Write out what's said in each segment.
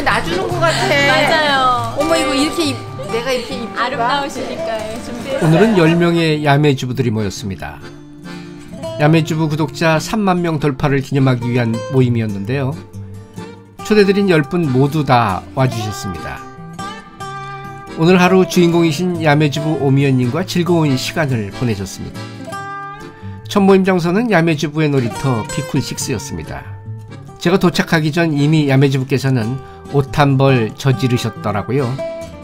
놔주는 것 같아. 맞아요. 어머 이거 이렇게 내가 이렇게 이쁜가? 아름다우시니까 준비했어요. 오늘은 10명의 야매주부들이 모였습니다. 야매주부 구독자 3만 명 돌파를 기념하기 위한 모임이었는데요. 초대드린 10분 모두 다 와주셨습니다. 오늘 하루 주인공이신 야매주부 오미연님과 즐거운 시간을 보내셨습니다. 첫 모임 장소는 야매주부의 놀이터 피쿨식스였습니다. 제가 도착하기 전 이미 야매주부께서는 옷 한 벌 저지르셨더라고요.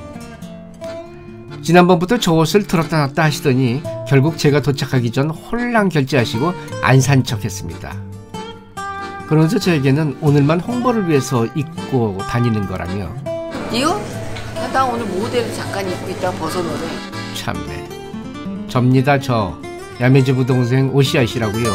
지난번부터 저 옷을 들었다 놨다 하시더니 결국 제가 도착하기 전 홀랑 결제하시고 안 산 척했습니다. 그러면서 저에게는 오늘만 홍보를 위해서 입고 다니는 거라며. 이거? 나 오늘 모델을 잠깐 입고 있다가 벗어놓네. 참네. 접니다 저. 야매주부 동생 오시아 씨라고요.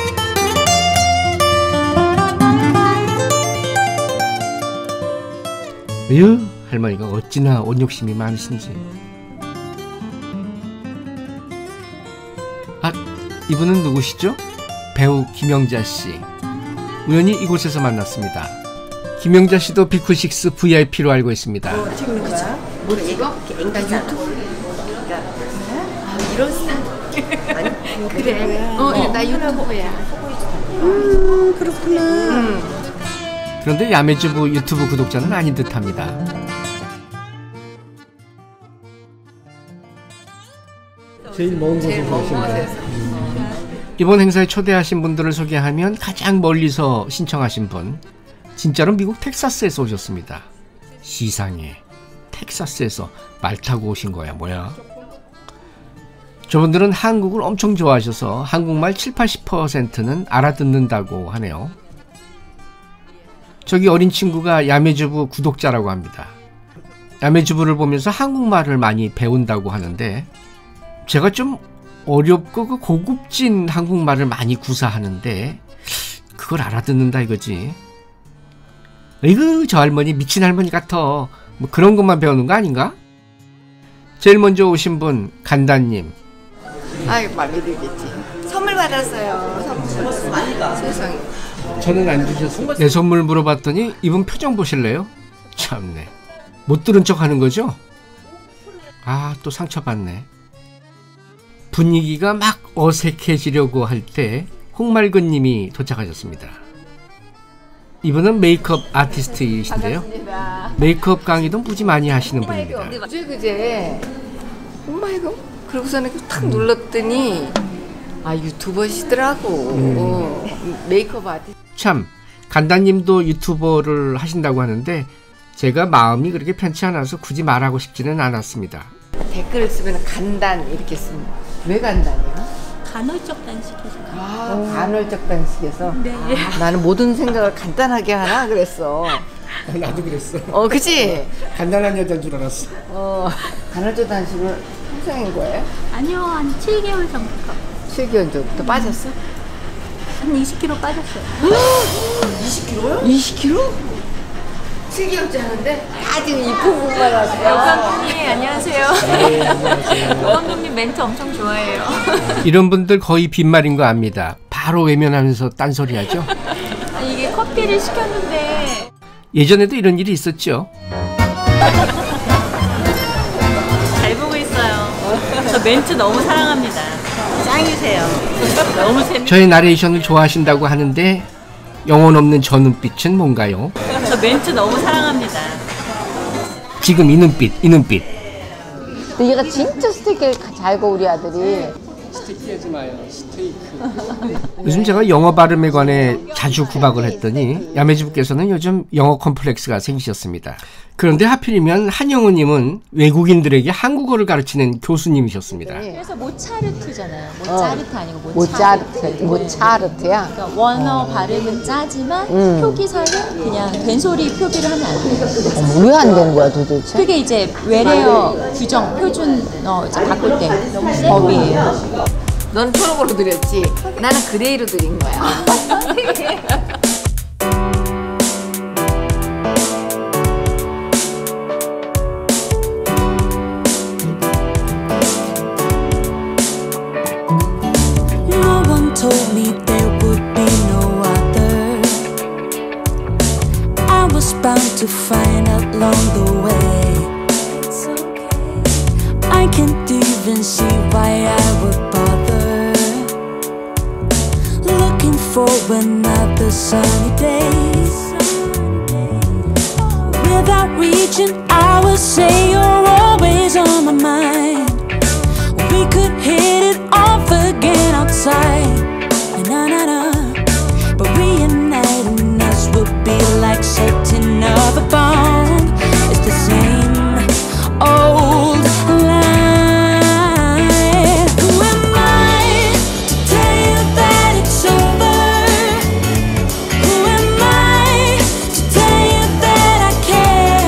으유, 할머니가 어찌나 옷 욕심이 많으신지. 아, 이분은 누구시죠? 배우 김영자 씨. 우연히 이곳에서 만났습니다. 김영자 씨도 비쿨식스 VIP로 알고 있습니다. 뭐 찍는 거야? 뭐 이거? 나 유튜브. 이런 스타일. 아니 그래. 나 유튜버야. 그렇구나. 그런데 야매주부 유튜브 구독자는 아닌 듯합니다. 제일 먼 곳에서 오신다. 이번 행사에 초대하신 분들을 소개하면 가장 멀리서 신청하신 분, 진짜로 미국 텍사스에서 오셨습니다. 시상에 텍사스에서 말 타고 오신 거야 뭐야? 저분들은 한국을 엄청 좋아하셔서 한국말 70~80%는 알아듣는다고 하네요. 저기 어린 친구가 야매주부 구독자라고 합니다. 야매주부를 보면서 한국말을 많이 배운다고 하는데, 제가 좀 어렵고 그 고급진 한국말을 많이 구사하는데 그걸 알아듣는다 이거지. 에이구, 저 할머니 미친 할머니 같아. 뭐 그런 것만 배우는 거 아닌가? 제일 먼저 오신 분 간다님. 아이 마음에 들겠지. 선물 받았어요. 선물. 세상에. 저는 안 주셨어요. 내 선물 물어봤더니 이분 표정 보실래요? 참네. 못 들은 척 하는 거죠? 아, 또 상처받네. 분위기가 막 어색해지려고 할 때 홍말근 님이 도착하셨습니다. 이분은 메이크업 아티스트이신데요. 메이크업 강의도 무지 많이 하시는 분입니다. 그제 오마이갓. 그러고서는 탁 눌렀더니 아 유튜버시더라고. 메이크업 아티스트. 참, 간다님도 유튜버를 하신다고 하는데 제가 마음이 그렇게 편치 않아서 굳이 말하고 싶지는 않았습니다. 댓글을 쓰면 간단 이렇게 쓰면 왜 간단이야? 간헐적 단식에서. 간헐적 단식에서. 네. 나는 모든 생각을 간단하게 하나 그랬어. 나도 그랬어. 그치? 간단한 여자인 줄 알았어. 간헐적 단식을 평생인 거예요? 아니요, 한 7개월 전부터. 7개월 전부터 빠졌어? 한 20kg 빠졌어요. 20kg요? 20kg? 7개월째 하는데 아직 이 부분만 하세요. 여감독님 안녕하세요. 여감독님 멘트 엄청 좋아해요. 이런 분들 거의 빈말인 거 압니다. 바로 외면하면서 딴소리 하죠. 이게 커피를 시켰는데 예전에도 이런 일이 있었죠. 잘 보고 있어요. 저 멘트 너무 사랑합니다. 짱이세요. 너무 재밌어요. 저의 나레이션을 좋아하신다고 하는데 영혼 없는 저 눈빛은 뭔가요? 저 멘트 너무 사랑합니다. 지금 이 눈빛, 이 눈빛. 근데 얘가 진짜 스테이크를 잘 구워 우리 아들이. 스테이크 하지 마요. 스테이크. 요즘 제가 영어 발음에 관해 자주 구박을 했더니 야매주부께서는 요즘 영어 컴플렉스가 생기셨습니다. 그런데 하필이면 한영우님은 외국인들에게 한국어를 가르치는 교수님이셨습니다. 그래서 모차르트잖아요. 모차르트 아니고 모차르트야. 그러니까 원어 발음은 짜지만 표기사는 그냥 된소리 표기를 하면 안 돼요. 왜 안 되는 거야 도대체? 그게 이제 외래어 규정 표준어 이제 바꿀 때 법이에요. 너는 초록으로 드렸지. 나는 그레이로 드린 거야. Told me there would be no other. I was bound to find the sunny days. Without reaching, I would say you're always on my mind. We could hit it off again outside. Na-na-na. But reuniting us would be like setting up a bomb. It's the same old line. Who am I to tell you that it's over? Who am I to tell you that I care?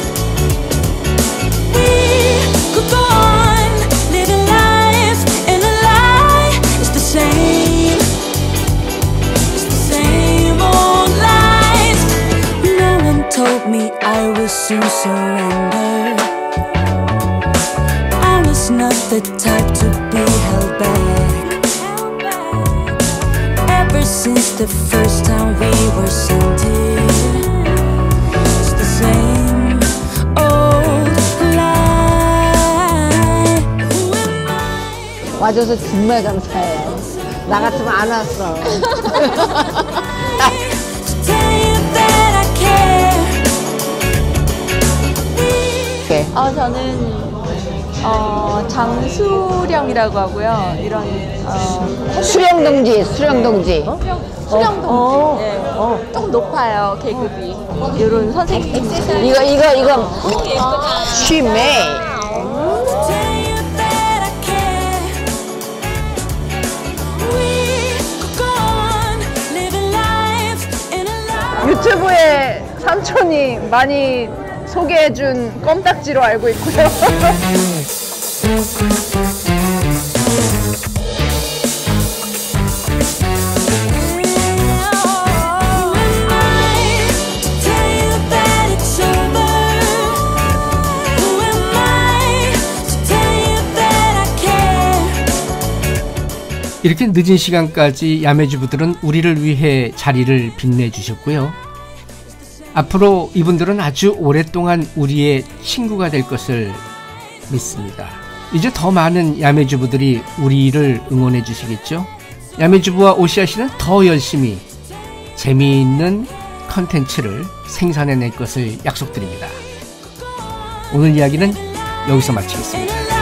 We could go on living life in a lie. It's the same. It's the same old lies. No one told me I would soon surrender. I was not the type to be held back. Ever since the first time we were sent here, it's the same old lie. Who am I? 와줘서 정말 감사해요. 나 같으면 안 왔어. To tell you that I care. 이렇게. 저는 장수령이라고 하고요. 이런 수령동지, 수령동지. 수령동 조금 높아요 계급이. 이런 선생님입니다. 이거 쉬메. To tell you that I care. We could go on living life in a lie. 유튜브에 삼촌이 많이 소개해준 껌딱지로 알고 있고요. Who am I to tell you that it's over? Who am I to tell you that I care? 이렇게 늦은 시간까지 야매주부들은 우리를 위해 자리를 빛내주셨고요. 앞으로 이분들은 아주 오랫동안 우리의 친구가 될 것을 믿습니다. 이제 더 많은 야매주부들이 우리를 응원해 주시겠죠? 야매주부와 오시아씨는 더 열심히 재미있는 컨텐츠를 생산해낼 것을 약속드립니다. 오늘 이야기는 여기서 마치겠습니다.